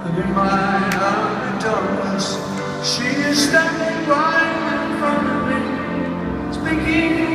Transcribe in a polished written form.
in my outer darkness, she is standing right in front of me, speaking